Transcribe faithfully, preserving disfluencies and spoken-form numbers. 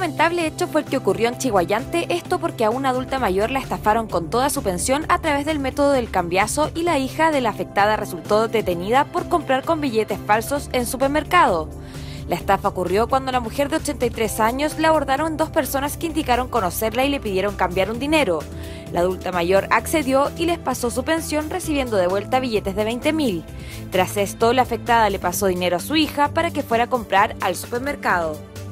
lamentable hecho fue el que ocurrió en Chiguayante, esto porque a una adulta mayor la estafaron con toda su pensión a través del método del cambiazo y la hija de la afectada resultó detenida por comprar con billetes falsos en supermercado. La estafa ocurrió cuando la mujer de ochenta y tres años la abordaron dos personas que indicaron conocerla y le pidieron cambiar un dinero. La adulta mayor accedió y les pasó su pensión recibiendo de vuelta billetes de veinte mil. Tras esto, la afectada le pasó dinero a su hija para que fuera a comprar al supermercado.